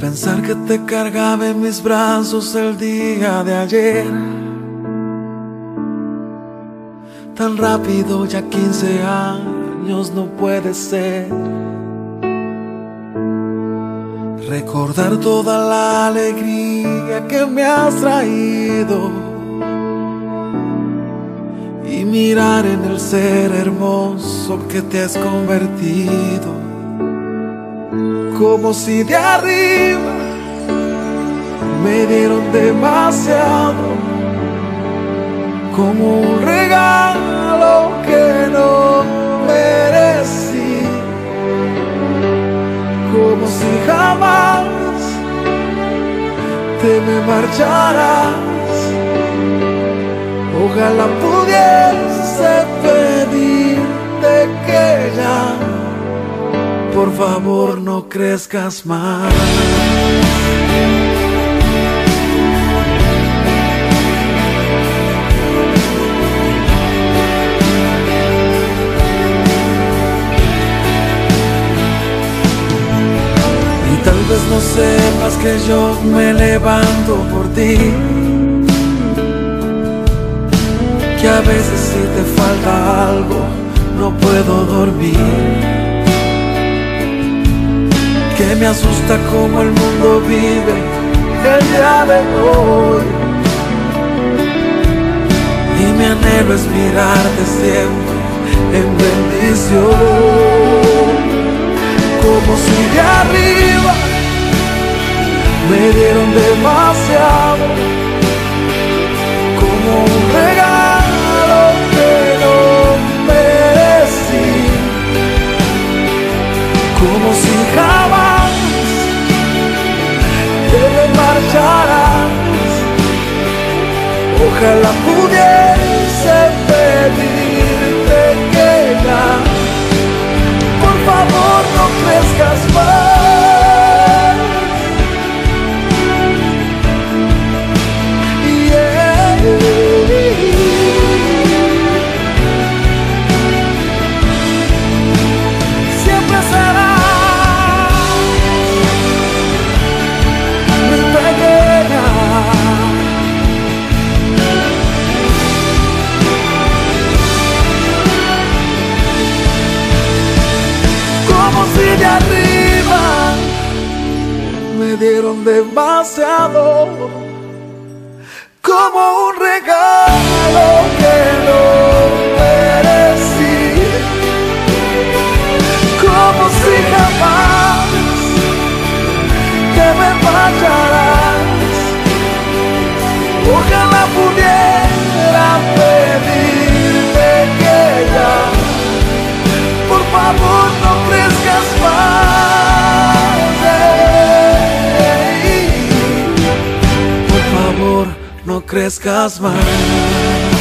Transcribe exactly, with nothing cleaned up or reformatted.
Pensar que te cargaba en mis brazos el día de ayer, tan rápido, ya quince años no puede ser. Recordar toda la alegría que me has traído y mirar en el ser hermoso que te has convertido, como si de arriba me dieron demasiado, como un regalo que no merecí, como si jamás te me marcharas. Ojalá pudiese pedirte que ya, por favor, no crezcas más. Y tal vez no sepas que yo me levanto por ti, que a veces si te falta algo no puedo dormir, que me asusta cómo el mundo vive el día de hoy, y mi anhelo es mirarte siempre en bendición, como si de arriba me dieron demasiado, como un regalo que no merecí, como si jamás te me marcharás. Ojalá pudiese pedirte que ya, por favor, no crezcas más. Yeah. Siempre será mi pequeña, como si de arriba me dieron demasiado, como un regalo que no merecí, como si jamás te me fallarás. Ojalá pudiera pedirte que ya, por favor, no crezcas más. Hey. Por favor, no crezcas más.